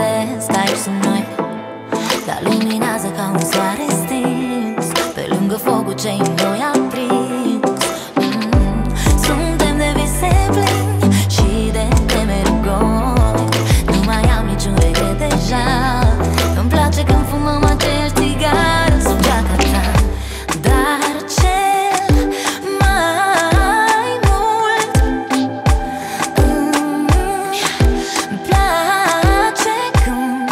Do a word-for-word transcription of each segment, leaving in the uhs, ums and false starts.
găsesc aici sunt noi. Dar luminează ca un soare stins pe lângă focul ce în noi aprins. mm. Suntem de vise plini și de temeri goi. Nu mai am niciun regret deja. Îmi place când fumăm aceeași țigară sub geaca ta. Dar cel mai mult îmi place când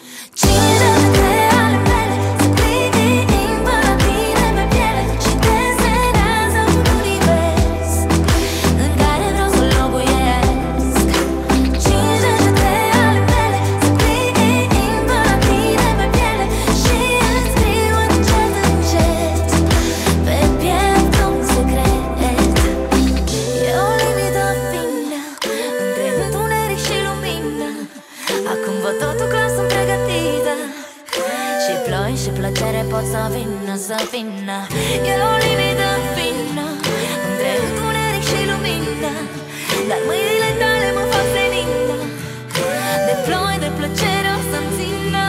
cinele ale mele se plimbă la tine pe piele și desenează un univers în care vreau să locuiesc. Cinele ale mele se plimbă la tine pe piele și îți scriu încet, încet pe piept un secret. E o limită fină între întuneric și lumină. Acum văd totul clar, sunt pregătită. Și ploi și plăcere pot să vină, să vină. E o limită fină între întuneric și lumină. Dar mâinile tale mă fac senină. De ploi, de plăcere o să-mi țină.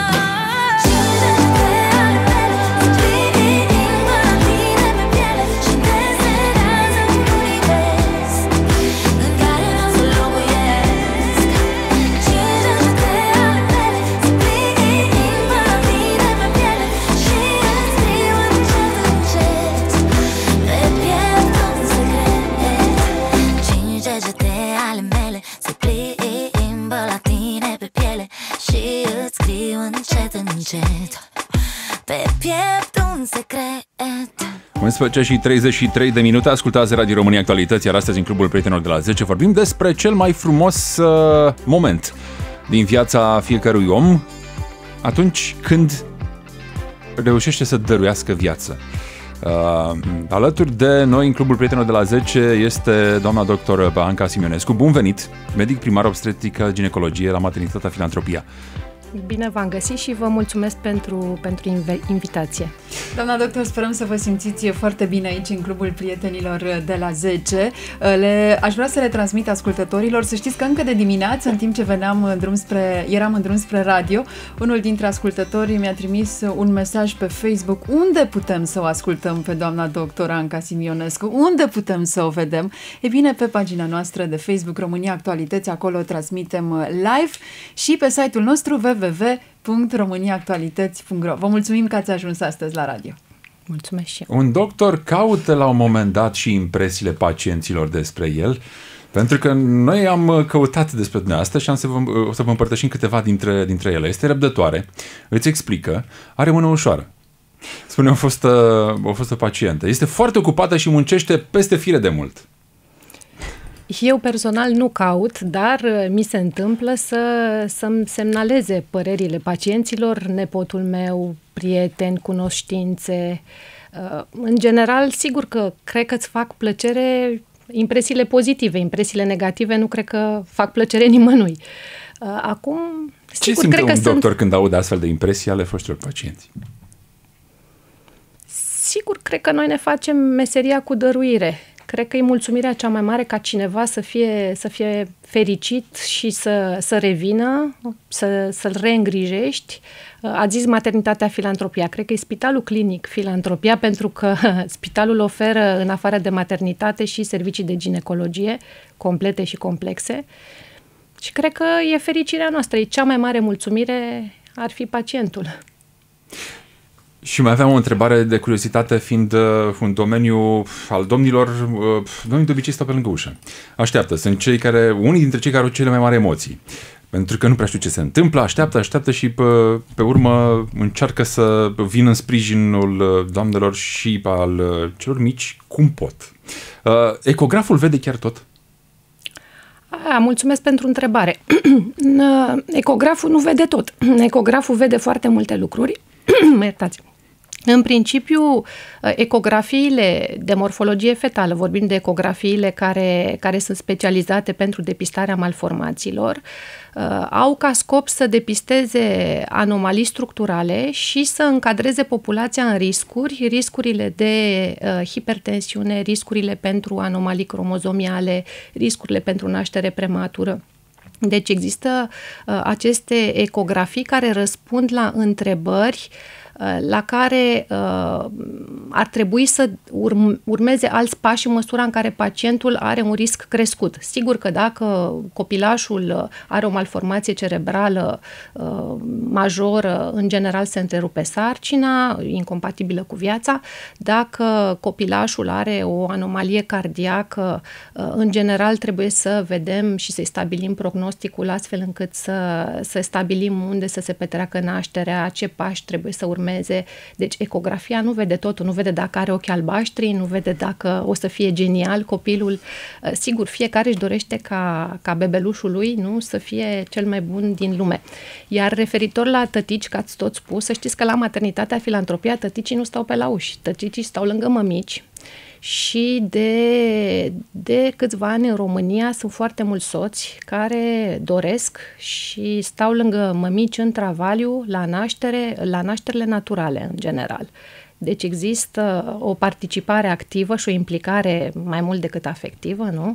Cinele ale mele se plimbă la tine pe piele și desenează un univers în care vreau să locuiesc. Cinele ale mele se plimbă la tine pe piele și îți scriu încet, încet pe piept un secret. Cinci degete ale mele se plimbă la tine pe piele și îți scriu încet, încet pe piept un secret. unsprezece și treizeci și trei de minute, ascultați Radio România Actualități, iar astăzi în Clubul Prietenilor de la zece vorbim despre cel mai frumos uh, moment din viața fiecărui om atunci când reușește să dăruiască viață. Uh, alături de noi în Clubul Prietenilor de la zece este doamna doctor Anca Simionescu. Bun venit, medic primar obstetrică ginecologie la Maternitatea Filantropia. Bine v-am găsit și vă mulțumesc pentru, pentru inv- invitație. Doamna doctor, sperăm să vă simțiți foarte bine aici în Clubul Prietenilor de la zece. Le, aș vrea să le transmit ascultătorilor, să știți că încă de dimineață, în timp ce veneam în drum spre, eram în drum spre radio, unul dintre ascultătorii mi-a trimis un mesaj pe Facebook unde putem să o ascultăm pe doamna doctor Anca Simionescu, unde putem să o vedem. E bine, pe pagina noastră de Facebook România Actualități, acolo transmitem live și pe site-ul nostru w w w punct românia actualități punct r o. Vă mulțumim că ați ajuns astăzi la radio. Mulțumesc și eu. Un doctor caută la un moment dat și impresiile pacienților despre el, pentru că noi am căutat despre dumneavoastră și am să vă, o să vă împărtășim câteva dintre, dintre ele. Este răbdătoare, îți explică, are mână ușoară. Spune o fostă, o fostă pacientă. Este foarte ocupată și muncește peste fire de mult. Eu personal nu caut, dar mi se întâmplă să, să-mi semnaleze părerile pacienților, nepotul meu, prieteni, cunoștințe. În general, sigur că cred că îți fac plăcere impresiile pozitive, impresiile negative nu cred că fac plăcere nimănui. Acum, Ce sigur, simte cred un că doctor sunt... când aude astfel de impresii ale foștilor pacienți? Sigur, cred că noi ne facem meseria cu dăruire. Cred că e mulțumirea cea mai mare ca cineva să fie, să fie fericit și să, să revină, să, să-l reîngrijești. Ați zis Maternitatea Filantropia. Cred că e Spitalul Clinic Filantropia, pentru că spitalul oferă, în afară de maternitate, și servicii de ginecologie complete și complexe. Și cred că e fericirea noastră. E cea mai mare mulțumire ar fi pacientul. Și mai aveam o întrebare de curiozitate, fiind uh, un domeniu al domnilor, uh, domnii de obicei stau pe lângă ușă. Așteaptă, sunt cei care, unii dintre cei care au cele mai mari emoții. Pentru că nu prea știu ce se întâmplă, așteaptă, așteaptă și pe, pe urmă încearcă să vină în sprijinul doamnelor și al celor mici cum pot. Uh, ecograful vede chiar tot? A, mulțumesc pentru întrebare. Ecograful nu vede tot. Ecograful vede foarte multe lucruri. Mă iertați. În principiu, ecografiile de morfologie fetală, vorbim de ecografiile care, care sunt specializate pentru depistarea malformațiilor, au ca scop să depisteze anomalii structurale și să încadreze populația în riscuri, riscurile de hipertensiune, riscurile pentru anomalii cromozomiale, riscurile pentru naștere prematură. Deci există uh, aceste ecografii care răspund la întrebări uh, la care uh, ar trebui să urm- urmeze alți pași în măsura în care pacientul are un risc crescut. Sigur că dacă copilașul are o malformație cerebrală uh, majoră, în general se întrerupe sarcina, incompatibilă cu viața. Dacă copilașul are o anomalie cardiacă, uh, în general trebuie să vedem și să-i stabilim prognosticul astfel încât să, să stabilim unde să se petreacă nașterea, ce pași trebuie să urmeze. Deci ecografia nu vede totul, nu vede dacă are ochi albaștri, nu vede dacă o să fie genial copilul. Sigur, fiecare își dorește ca, ca bebelușul lui, nu, să fie cel mai bun din lume. Iar referitor la tătici, că ați tot spus, să știți că la maternitatea Filantropia tăticii nu stau pe la uși, tăticii stau lângă mămici. Și de, de câțiva ani în România sunt foarte mulți soți care doresc și stau lângă mămici în travaliu la naștere, la nașterile naturale în general. Deci există o participare activă și o implicare mai mult decât afectivă, nu?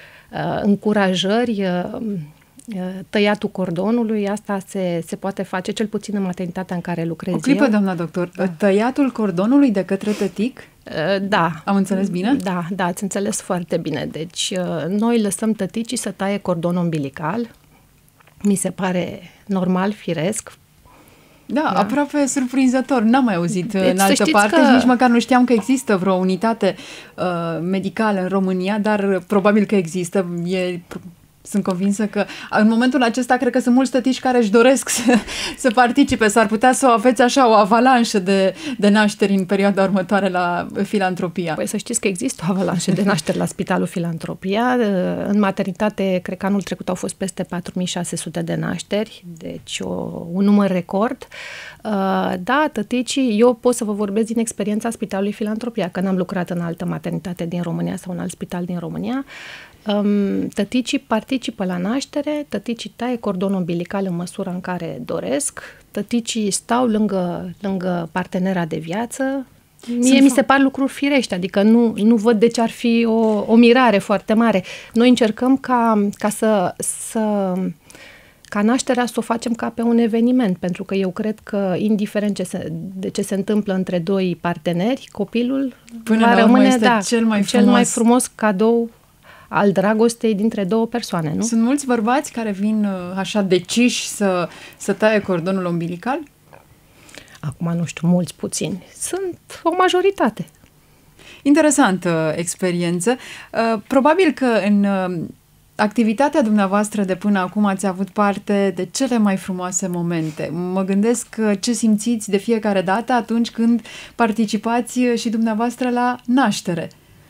Încurajări, tăiatul cordonului, asta se, se poate face cel puțin în maternitatea în care lucrez eu. O clipă, doamna doctor, da. Tăiatul cordonului de către tătic? Da. Am înțeles bine? Da, da, ați înțeles foarte bine. Deci noi lăsăm tăticii să taie cordonul umbilical. Mi se pare normal, firesc. Da, da, aproape surprinzător. N-am mai auzit deci, în altă parte că... și nici măcar nu știam că există vreo unitate uh, medicală în România, dar probabil că există. E... Sunt convinsă că în momentul acesta cred că sunt mulți tătici care își doresc să, să participe. S-ar putea să o aveți așa o avalanșă de, de nașteri în perioada următoare la Filantropia. Păi să știți că există o avalanșă de nașteri la Spitalul Filantropia. În maternitate, cred că anul trecut au fost peste patru mii șase sute de nașteri, deci o, un număr record. Da, tăticii, eu pot să vă vorbesc din experiența Spitalului Filantropia, că n-am lucrat în altă maternitate din România sau în alt spital din România. Um, tăticii participă la naștere, tăticii taie cordonul umbilical în măsura în care doresc, tăticii stau lângă, lângă partenera de viață. Mie Sunt mi se par lucruri firești, adică nu, nu văd de ce ar fi o, o mirare foarte mare. Noi încercăm ca, ca să... să ca nașterea să o facem ca pe un eveniment, pentru că eu cred că, indiferent ce se, de ce se întâmplă între doi parteneri, copilul Până va la rămâne este da, cel mai cel frumos. mai frumos cadou al dragostei dintre două persoane, nu? Sunt mulți bărbați care vin așa deciși să, să taie cordonul umbilical? Acum nu știu, mulți puțini. Sunt o majoritate. Interesantă experiență. Probabil că în activitatea dumneavoastră de până acum ați avut parte de cele mai frumoase momente. Mă gândesc ce simțiți de fiecare dată atunci când participați și dumneavoastră la naștere.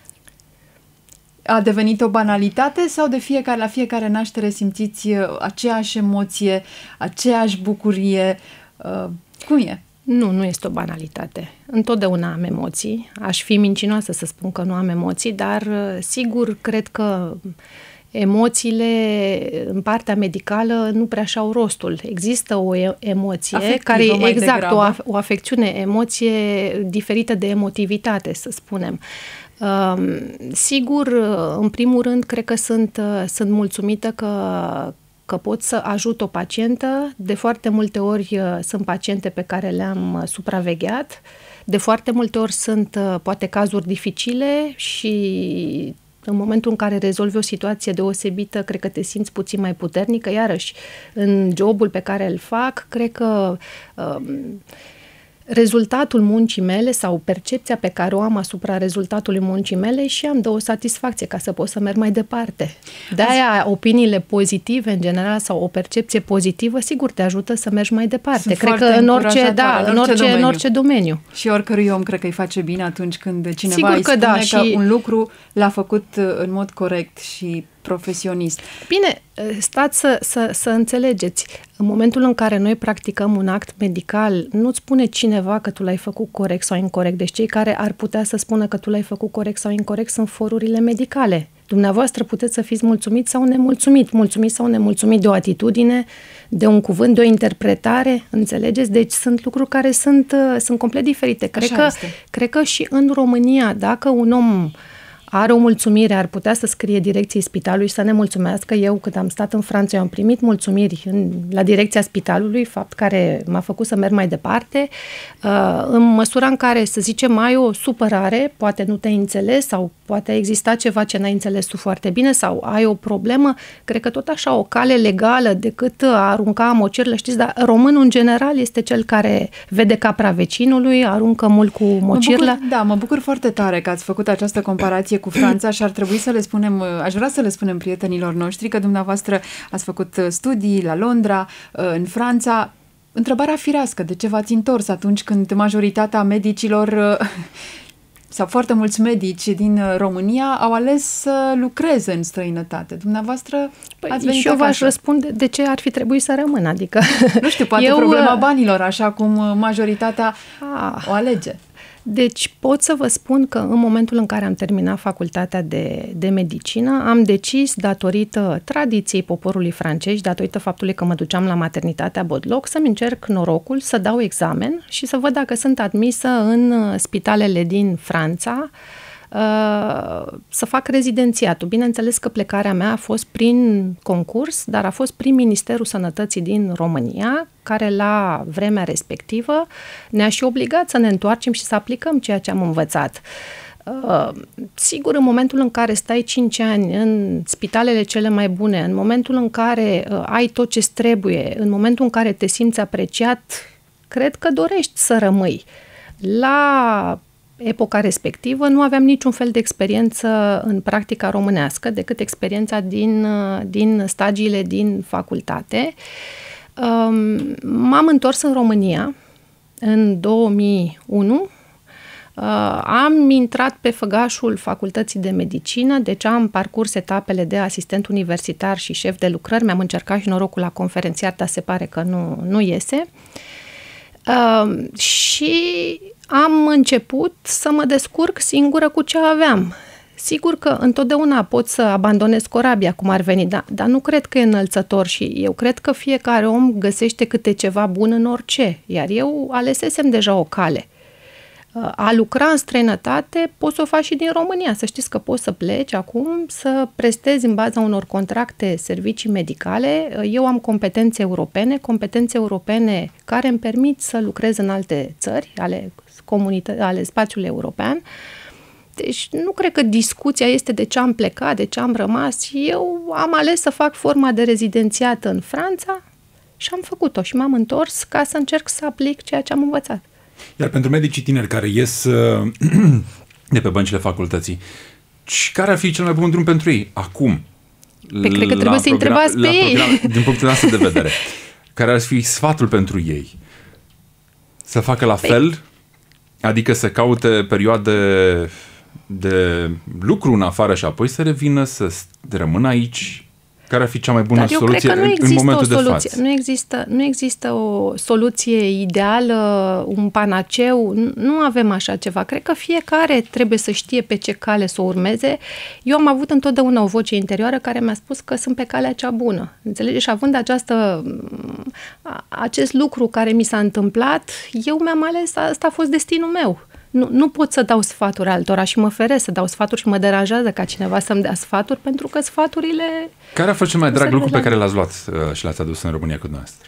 A devenit o banalitate sau de fiecare, la fiecare naștere simțiți aceeași emoție, aceeași bucurie? Cum e? Nu, nu este o banalitate. Întotdeauna am emoții. Aș fi mincinoasă să spun că nu am emoții, dar sigur cred că emoțiile în partea medicală nu prea și-au rostul. Există o emoție afectivă, care e exact o, degrabă. o afecțiune, emoție diferită de emotivitate, să spunem. Uh, sigur, în primul rând, cred că sunt, sunt mulțumită că, că pot să ajut o pacientă. De foarte multe ori sunt paciente pe care le-am supravegheat. De foarte multe ori sunt poate cazuri dificile și în momentul în care rezolvi o situație deosebită, cred că te simți puțin mai puternică. Iarăși, în jobul pe care îl fac, cred că uh, rezultatul muncii mele sau percepția pe care o am asupra rezultatului muncii mele și am dă o satisfacție ca să pot să merg mai departe. De-aia opiniile pozitive în general sau o percepție pozitivă sigur te ajută să mergi mai departe. Sunt cred că în orice, da, în, orice, domeniu. în orice domeniu. Și oricărui om cred că îi face bine atunci când cineva sigur îi că spune da, că și un lucru l-a făcut în mod corect și profesionist. Bine, stați să, să, să înțelegeți. În momentul în care noi practicăm un act medical, nu-ți spune cineva că tu l-ai făcut corect sau incorect. Deci cei care ar putea să spună că tu l-ai făcut corect sau incorect sunt forurile medicale. Dumneavoastră puteți să fiți mulțumit sau nemulțumit. Mulțumit sau nemulțumit de o atitudine, de un cuvânt, de o interpretare, înțelegeți? Deci sunt lucruri care sunt, sunt complet diferite. Cred că, cred că și în România, dacă un om are o mulțumire, ar putea să scrie direcției spitalului și să ne mulțumească. Eu, când am stat în Franța, eu am primit mulțumiri în, la direcția spitalului, fapt care m-a făcut să merg mai departe. Uh, în măsura în care, să zicem, ai o supărare, poate nu te-ai înțeles sau poate a existat ceva ce n-ai înțeles tu foarte bine sau ai o problemă, cred că tot așa o cale legală decât a arunca mocirlă, știți, dar românul în general este cel care vede capra vecinului, aruncă mult cu mocirlă. Mă bucur, da, mă bucur foarte tare că ați făcut această comparație cu Franța și ar trebui să le spunem, aș vrea să le spunem prietenilor noștri că dumneavoastră ați făcut studii la Londra, în Franța. Întrebarea firească, de ce v-ați întors atunci când majoritatea medicilor sau foarte mulți medici din România au ales să lucreze în străinătate? Dumneavoastră păi ați venit și eu v-aș acasă. răspunde de ce ar fi trebuit să rămân, adică... Nu știu, poate eu, problema banilor, așa cum majoritatea ah, o alege. Deci pot să vă spun că în momentul în care am terminat facultatea de, de medicină, am decis, datorită tradiției poporului francez, datorită faptului că mă duceam la maternitatea Bodloc, să-mi încerc norocul, să dau examen și să văd dacă sunt admisă în spitalele din Franța, să fac rezidențiatul. Bineînțeles că plecarea mea a fost prin concurs, dar a fost prin Ministerul Sănătății din România, care la vremea respectivă ne-a și obligat să ne întoarcem și să aplicăm ceea ce am învățat. Sigur, în momentul în care stai cinci ani în spitalele cele mai bune, în momentul în care ai tot ce trebuie, în momentul în care te simți apreciat, cred că dorești să rămâi. La epoca respectivă nu aveam niciun fel de experiență în practica românească decât experiența din, din stagiile din facultate. M-am întors în România în două mii unu. Am intrat pe făgașul Facultății de Medicină, deci am parcurs etapele de asistent universitar și șef de lucrări. Mi-am încercat și norocul la conferențiar, dar se pare că nu, nu iese. Și am început să mă descurc singură cu ce aveam. Sigur că întotdeauna pot să abandonez corabia, cum ar veni, dar, dar nu cred că e înălțător și eu cred că fiecare om găsește câte ceva bun în orice, iar eu alesesem deja o cale. A lucra în străinătate poți să o faci și din România, să știți că poți să pleci acum, să prestezi în baza unor contracte servicii medicale. Eu am competențe europene, competențe europene care îmi permit să lucrez în alte țări ale, comunită- ale spațiului european. Deci nu cred că discuția este de ce am plecat, de ce am rămas. Eu am ales să fac forma de rezidențiat în Franța și am făcut-o și m-am întors ca să încerc să aplic ceea ce am învățat. Iar pentru medicii tineri care ies de pe băncile facultății, care ar fi cel mai bun drum pentru ei acum? Pe cred că trebuie să întrebați pe ei. Program, din punctul nostru de vedere, care ar fi sfatul pentru ei? Să facă la fel? Adică să caute perioade de lucru în afară și apoi să revină, să rămână aici? Care ar fi cea mai bună soluție în, în momentul de față? Nu există, nu există o soluție ideală, un panaceu, nu avem așa ceva. Cred că fiecare trebuie să știe pe ce cale să o urmeze. Eu am avut întotdeauna o voce interioară care mi-a spus că sunt pe calea cea bună. Înțelegeți? Și având această, acest lucru care mi s-a întâmplat, eu mi-am ales, asta a fost destinul meu. Nu, nu pot să dau sfaturi altora și mă feresc să dau sfaturi și mă deranjează ca cineva să-mi dea sfaturi, pentru că sfaturile... Care a fost cel mai drag lucru pe care l-ați luat uh, și l-ați adus în România cu dumneavoastră?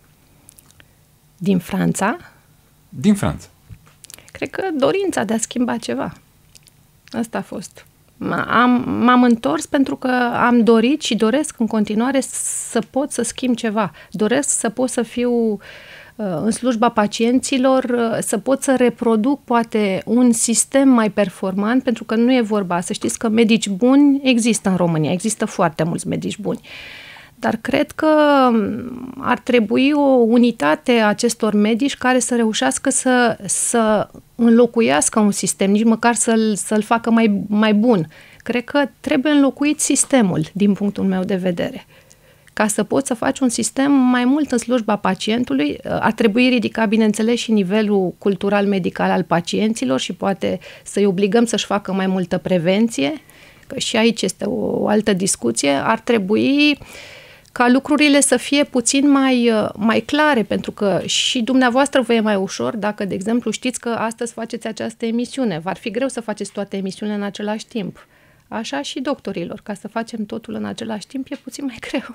Din Franța? Din Franța. Cred că dorința de a schimba ceva. Asta a fost. Am, m-am întors pentru că am dorit și doresc în continuare să pot să schimb ceva. Doresc să pot să fiu în slujba pacienților, să pot să reproduc poate un sistem mai performant, pentru că nu e vorba, să știți că medici buni există în România, există foarte mulți medici buni. Dar cred că ar trebui o unitate a acestor medici care să reușească să, să înlocuiască un sistem, nici măcar să-l, să-l facă mai, mai bun. Cred că trebuie înlocuit sistemul, din punctul meu de vedere. Ca să poți să faci un sistem mai mult în slujba pacientului, ar trebui ridicat, bineînțeles, și nivelul cultural-medical al pacienților și poate să-i obligăm să-și facă mai multă prevenție, că și aici este o altă discuție. Ar trebui ca lucrurile să fie puțin mai, mai clare, pentru că și dumneavoastră vă e mai ușor dacă, de exemplu, știți că astăzi faceți această emisiune. V-ar fi greu să faceți toate emisiunile în același timp. Așa și doctorilor. Ca să facem totul în același timp e puțin mai greu.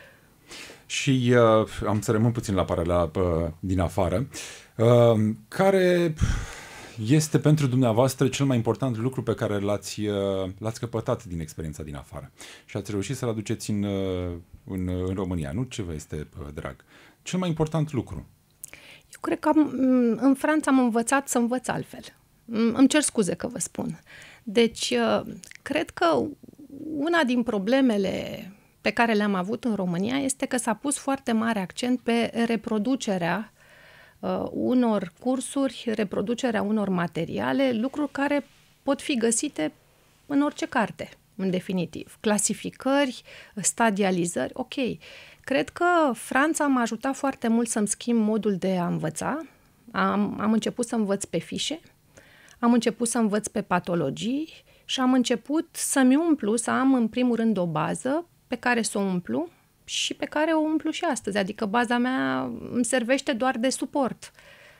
Și uh, am să rămân puțin la paralela uh, din afară. Uh, care este pentru dumneavoastră cel mai important lucru pe care l-ați, uh, l-ați căpătat din experiența din afară și ați reușit să-l aduceți în, uh, în, în România? Nu ce vă este uh, drag. Cel mai important lucru. Eu cred că am, în Franța am învățat să învăț altfel. Îmi cer scuze că vă spun. Deci, uh, cred că una din problemele pe care le-am avut în România este că s-a pus foarte mare accent pe reproducerea uh, unor cursuri, reproducerea unor materiale, lucruri care pot fi găsite în orice carte, în definitiv. Clasificări, stadializări, ok. Cred că Franța m-a ajutat foarte mult să-mi schimb modul de a învăța. Am, am început să învăț pe fișe, am început să învăț pe patologii și am început să-mi umplu, să am în primul rând o bază pe care să o umplu și pe care o umplu și astăzi. Adică baza mea îmi servește doar de suport.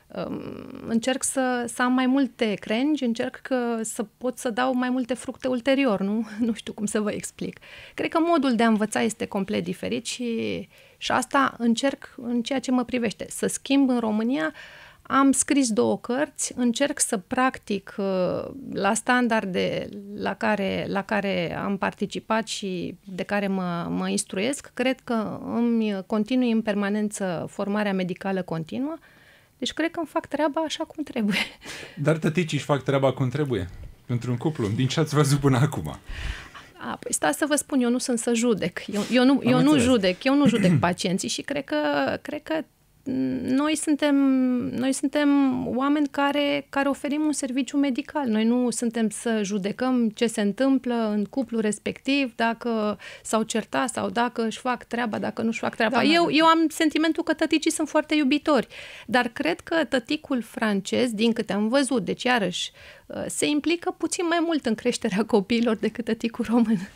Încerc să, să am mai multe crengi, încerc că să pot să dau mai multe fructe ulterior, nu? Nu știu cum să vă explic. Cred că modul de a învăța este complet diferit și, și asta încerc în ceea ce mă privește. Să schimb în România. Am scris două cărți, încerc să practic la standarde la care, la care am participat și de care mă, mă instruiesc. Cred că îmi continui în permanență formarea medicală continuă, deci cred că îmi fac treaba așa cum trebuie. Dar tăticii își fac treaba cum trebuie pentru un cuplu, din ce ați văzut până acum? A, păi stați să vă spun, eu nu sunt să judec, eu, eu, nu, eu nu judec, eu nu judec pacienții și cred că, cred că Noi suntem, noi suntem oameni care, care oferim un serviciu medical. Noi nu suntem să judecăm ce se întâmplă în cuplul respectiv, dacă s-au certat sau dacă își fac treaba, dacă nu își fac treaba. Da, eu, eu am sentimentul că tăticii sunt foarte iubitori, dar cred că tăticul francez, din câte am văzut, deci iarăși, se implică puțin mai mult în creșterea copiilor decât tăticul român.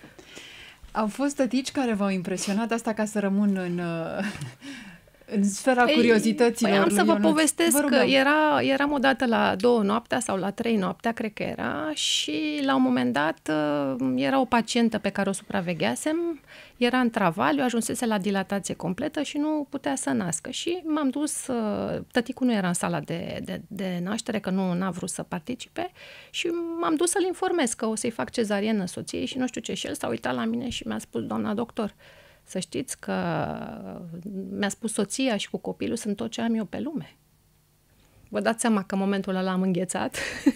Au fost tătici care v-au impresionat, asta ca să rămân în... În sfera Ei, curiozităților. Păi am să vă Ionuț. povestesc vă că era, eram odată la două noaptea sau la trei noaptea, cred că era, și la un moment dat era o pacientă pe care o supravegheasem, era în travaliu, ajunsese la dilatație completă și nu putea să nască. Și m-am dus, tăticul nu era în sala de, de, de naștere, că nu n-a vrut să participe, și m-am dus să-l informez că o să-i fac cezarienă soției și nu știu ce. Și el s-a uitat la mine și mi-a spus: doamna doctor, să știți că mi-a spus soția și cu copilul sunt tot ce am eu pe lume. Vă dați seama că în momentul ăla am înghețat.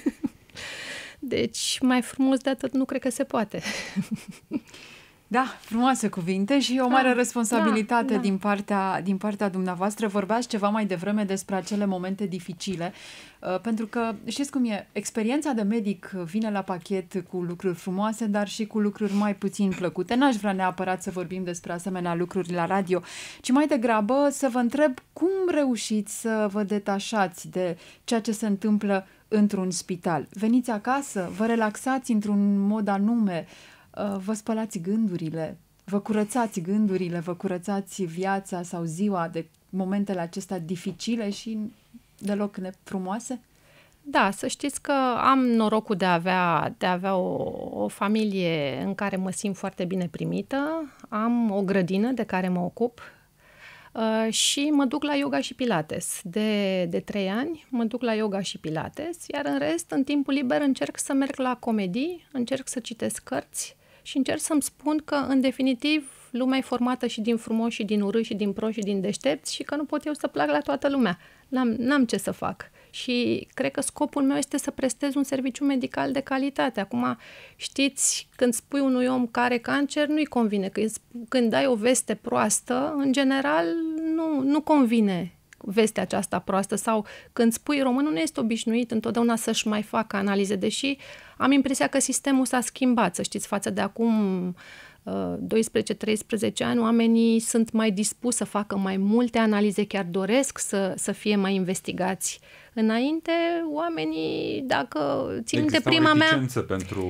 Deci, mai frumos de atât nu cred că se poate. Da, frumoase cuvinte și o mare da, responsabilitate da, da. Din, partea, din partea dumneavoastră. Vorbeați ceva mai devreme despre acele momente dificile, uh, pentru că știți cum e, experiența de medic vine la pachet cu lucruri frumoase, dar și cu lucruri mai puțin plăcute. N-aș vrea neapărat să vorbim despre asemenea lucruri la radio, ci mai degrabă să vă întreb cum reușiți să vă detașați de ceea ce se întâmplă într-un spital. Veniți acasă, vă relaxați într-un mod anume, vă spălați gândurile, vă curățați gândurile, vă curățați viața sau ziua de momentele acestea dificile și deloc frumoase? Da, să știți că am norocul de a avea, de a avea o, o familie în care mă simt foarte bine primită, am o grădină de care mă ocup uh, și mă duc la yoga și pilates. De, de trei ani mă duc la yoga și pilates, iar în rest, în timpul liber, încerc să merg la comedii, încerc să citesc cărți, și încerc să-mi spun că, în definitiv, lumea e formată și din frumoși, și din urâți, și din proști, și din deștepți, și că nu pot eu să plac la toată lumea. N-am, n-am ce să fac. Și cred că scopul meu este să prestez un serviciu medical de calitate. Acum, știți, când spui unui om care are cancer, nu-i convine. Când, când dai o veste proastă, în general, nu, nu convine vestea aceasta proastă, sau când spui românul nu este obișnuit întotdeauna să-și mai facă analize, deși am impresia că sistemul s-a schimbat, să știți, față de acum doisprezece treisprezece ani, oamenii sunt mai dispuși să facă mai multe analize, chiar doresc să, să fie mai investigați. Înainte, oamenii, dacă țin de prima mea... pentru...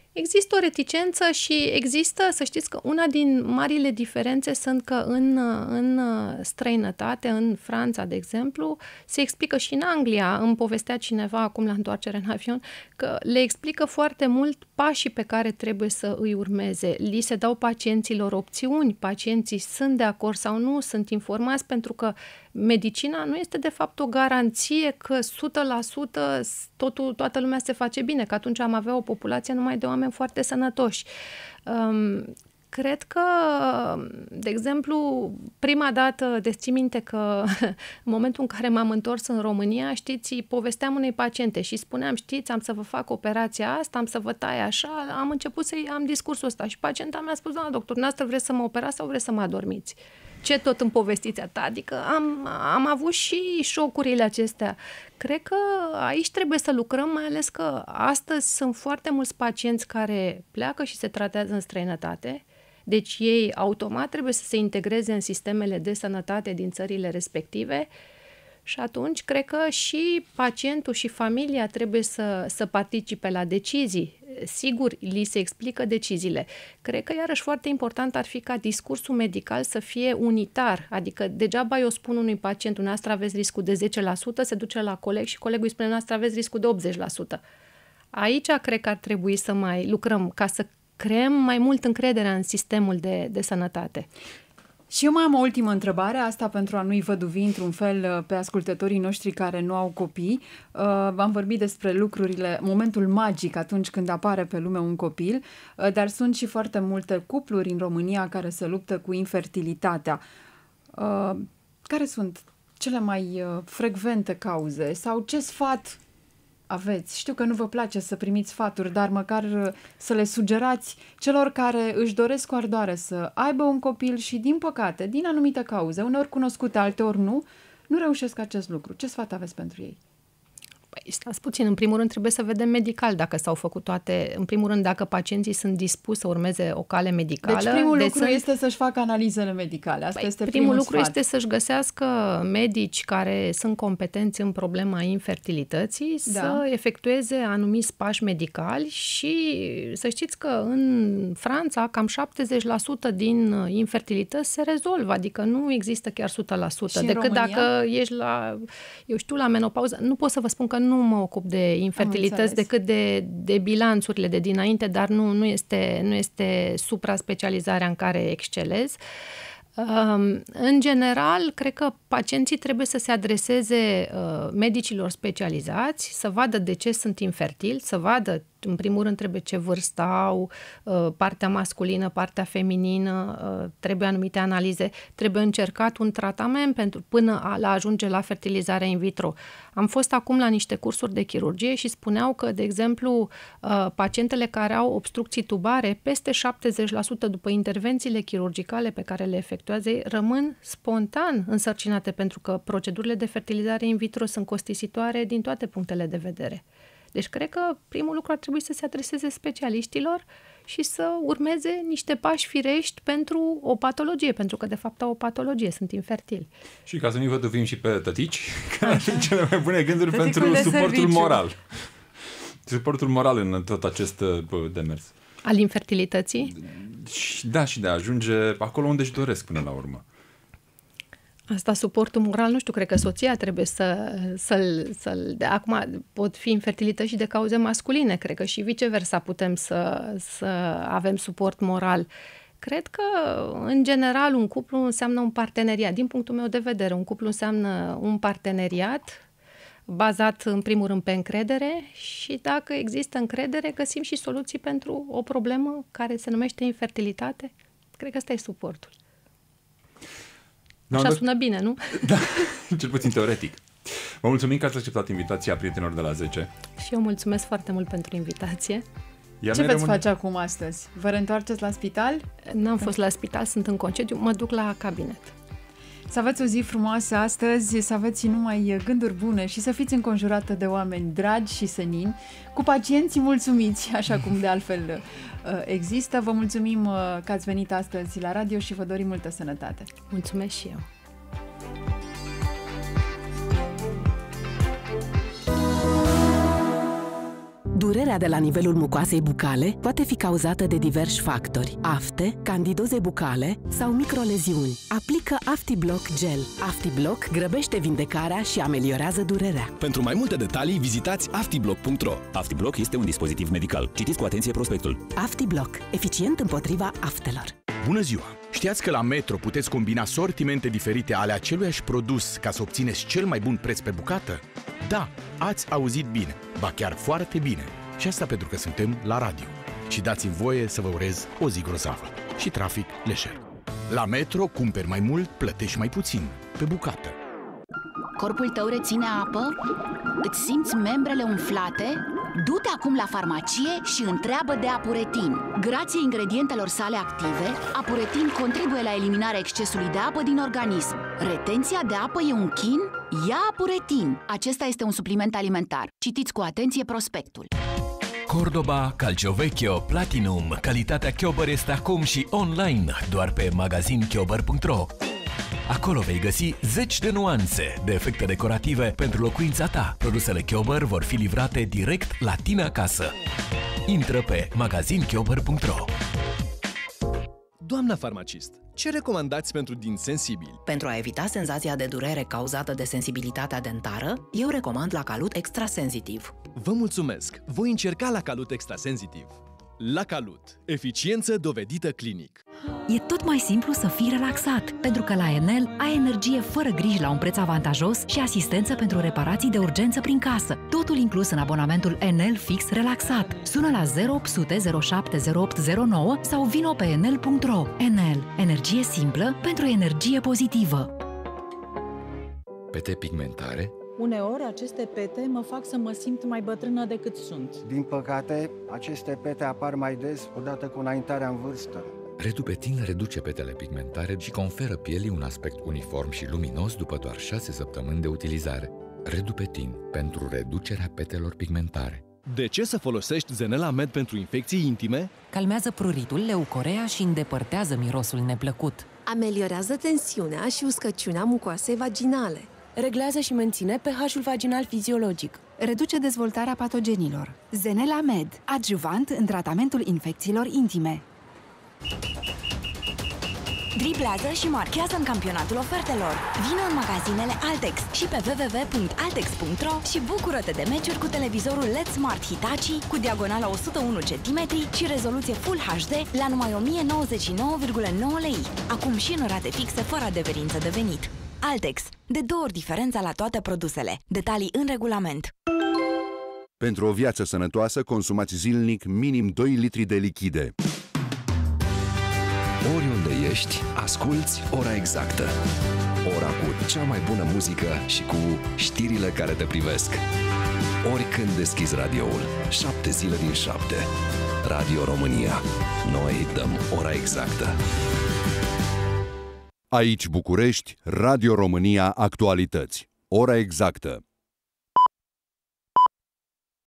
Există o reticență și există, să știți că una din marile diferențe sunt că în, în străinătate, în Franța, de exemplu, se explică și în Anglia, îmi povestea cineva acum la întoarcere în avion, că le explică foarte mult pașii pe care trebuie să îi urmeze. Li se dau pacienților opțiuni, pacienții sunt de acord sau nu, sunt informați, pentru că medicina nu este de fapt o garanție că o sută la sută totul, toată lumea se face bine, că atunci am avea o populație numai de oameni foarte sănătoși. Um, cred că, de exemplu, prima dată, deci țin minte că în momentul în care m-am întors în România, știți, povesteam unei paciente și spuneam, știți, am să vă fac operația asta, am să vă tai așa, am început să-i am discursul ăsta și pacienta mi-a spus, doamna doctor, dumneavoastră vreți să mă operați sau vreți să mă adormiți? Ce tot în povestiția ta? Adică am, am avut și șocurile acestea. Cred că aici trebuie să lucrăm, mai ales că astăzi sunt foarte mulți pacienți care pleacă și se tratează în străinătate, deci ei automat trebuie să se integreze în sistemele de sănătate din țările respective și atunci cred că și pacientul și familia trebuie să, să participe la decizii. Sigur, li se explică deciziile. Cred că iarăși foarte important ar fi ca discursul medical să fie unitar, adică degeaba eu spun unui pacient, dumneavoastră aveți riscul de zece la sută, se duce la coleg și colegul îi spune, dumneavoastră aveți riscul de optzeci la sută. Aici cred că ar trebui să mai lucrăm ca să creăm mai mult încrederea în sistemul de, de sănătate. Și eu mai am o ultimă întrebare, asta pentru a nu-i văduvi într-un fel pe ascultătorii noștri care nu au copii. Uh, am vorbit despre lucrurile, momentul magic atunci când apare pe lume un copil, uh, dar sunt și foarte multe cupluri în România care se luptă cu infertilitatea. Uh, care sunt cele mai uh, frecvente cauze sau ce sfat aveți? Știu că nu vă place să primiți sfaturi, dar măcar să le sugerați celor care își doresc cu ardoare să aibă un copil și, din păcate, din anumite cauze, uneori cunoscute, alteori nu, nu reușesc acest lucru. Ce sfat aveți pentru ei? Păi, stați puțin. În primul rând trebuie să vedem medical dacă s-au făcut toate, în primul rând dacă pacienții sunt dispuși să urmeze o cale medicală. Deci primul de lucru sunt... este să-și facă analizele medicale. Asta păi, este primul, primul lucru sfat. este să-și găsească medici care sunt competenți în problema infertilității, da. Să efectueze anumiți pași medicali și să știți că în Franța cam șaptezeci la sută din infertilități se rezolvă, adică nu există chiar o sută la sută. Și decât România? Dacă ești la, eu știu, la menopauză. Nu pot să vă spun că nu mă ocup de infertilități decât de, de bilanțurile de dinainte, dar nu, nu, este, nu este supra-specializarea în care excelez. În general, cred că pacienții trebuie să se adreseze medicilor specializați, să vadă de ce sunt infertili, să vadă, în primul rând, trebuie ce vârstă au, partea masculină, partea feminină, trebuie anumite analize, trebuie încercat un tratament pentru, până la ajunge la fertilizarea in vitro. Am fost acum la niște cursuri de chirurgie și spuneau că, de exemplu, pacientele care au obstrucții tubare, peste șaptezeci la sută după intervențiile chirurgicale pe care le efectuează, rămân spontan însărcinate, pentru că procedurile de fertilizare in vitro sunt costisitoare din toate punctele de vedere. Deci cred că primul lucru ar trebui să se adreseze specialiștilor și să urmeze niște pași firești pentru o patologie, pentru că de fapt au o patologie, sunt infertili. Și ca să nu-i văduvim și pe tătici, care ar fi cele mai bune gânduri Tăticul pentru de suportul serviciu. moral. Suportul moral în tot acest demers. Al infertilității? Da, și de a ajunge acolo unde își doresc până la urmă. Asta, suportul moral, nu știu, cred că soția trebuie să, să-l, să-l dea. Acum pot fi infertilități și de cauze masculine, cred că și viceversa putem să, să avem suport moral. Cred că, în general, un cuplu înseamnă un parteneriat. Din punctul meu de vedere, un cuplu înseamnă un parteneriat bazat, în primul rând, pe încredere și dacă există încredere, găsim și soluții pentru o problemă care se numește infertilitate. Cred că ăsta e suportul. Așa sună bine, nu? Da, cel puțin teoretic. Vă mulțumim că ați acceptat invitația prietenilor de la zece. Și eu mulțumesc foarte mult pentru invitație. Iar Ce noi veți rămâne... face acum astăzi? Vă reîntoarceți la spital? N-am fost la spital, sunt în concediu, mă duc la cabinet. Să aveți o zi frumoasă astăzi, să aveți numai gânduri bune și să fiți înconjurată de oameni dragi și senini, cu pacienții mulțumiți, așa cum de altfel există. Vă mulțumim că ați venit astăzi la radio și vă dorim multă sănătate. Mulțumesc și eu. Durerea de la nivelul mucoasei bucale poate fi cauzată de diversi factori: afte, candidoze bucale sau microleziuni. Aplică AftiBlock Gel. AftiBlock grăbește vindecarea și ameliorează durerea. Pentru mai multe detalii, vizitați aftiblock punct ro. AftiBlock este un dispozitiv medical. Citiți cu atenție prospectul. AftiBlock. Eficient împotriva aftelor. Bună ziua! Știați că la Metro puteți combina sortimente diferite ale aceluiași produs ca să obțineți cel mai bun preț pe bucată? Da, ați auzit bine, ba chiar foarte bine. Și asta pentru că suntem la radio. Și dați-mi voie să vă urez o zi grozavă și trafic lejer. La Metro cumperi mai mult, plătești mai puțin, pe bucată. Corpul tău reține apă? Îți simți membrele umflate? Du-te acum la farmacie și întreabă de Apuretin. Grație ingredientelor sale active, Apuretin contribuie la eliminarea excesului de apă din organism. Retenția de apă e un chin? Ia Apuretin! Acesta este un supliment alimentar. Citiți cu atenție prospectul. Cordoba, Calciovecchio, Platinum. Calitatea Chiober este acum și online, doar pe magazin chiober punct ro. Acolo vei găsi zeci de nuanțe de efecte decorative pentru locuința ta. Produsele Chiober vor fi livrate direct la tine acasă. Intră pe magazin chiober punct ro. Doamna farmacist, ce recomandați pentru dinți sensibili? Pentru a evita senzația de durere cauzată de sensibilitatea dentară, eu recomand Lacalut Extra Sensitiv. Vă mulțumesc! Voi încerca Lacalut Extra Sensitiv. Lacalut. Eficiență dovedită clinic. E tot mai simplu să fii relaxat, pentru că la Enel ai energie fără griji la un preț avantajos și asistență pentru reparații de urgență prin casă. Totul inclus în abonamentul Enel Fix Relaxat. Sună la zero opt sute zero șapte zero opt zero nouă sau vino pe enel punct ro. Enel. Energie simplă pentru energie pozitivă. Pete pigmentare? Uneori aceste pete mă fac să mă simt mai bătrână decât sunt. Din păcate, aceste pete apar mai des odată cu înaintarea în vârstă. Redupetin reduce petele pigmentare și conferă pielii un aspect uniform și luminos după doar șase săptămâni de utilizare. Redupetin, pentru reducerea petelor pigmentare. De ce să folosești Zenelamed pentru infecții intime? Calmează pruritul, leucorea și îndepărtează mirosul neplăcut. Ameliorează tensiunea și uscăciunea mucoasei vaginale. Reglează și menține pH-ul vaginal fiziologic. Reduce dezvoltarea patogenilor. Zenelamed, adjuvant în tratamentul infecțiilor intime. Driblează și marchează în campionatul ofertelor. Vino în magazinele Altex și pe w w w punct altex punct ro și bucură-te de meciuri cu televizorul L E D Smart Hitachi cu diagonală o sută unu centimetri și rezoluție Full H D la numai o mie nouăzeci și nouă virgulă nouă lei. Acum și în rate fixe fără adeverință de venit. Altex. De două ori diferența la toate produsele. Detalii în regulament. Pentru o viață sănătoasă, consumați zilnic minim doi litri de lichide. Oriunde ești, asculți Ora Exactă. Ora cu cea mai bună muzică și cu știrile care te privesc. Oricând deschizi radioul, șapte zile din șapte. Radio România. Noi dăm ora exactă. Aici București, Radio România Actualități. Ora exactă.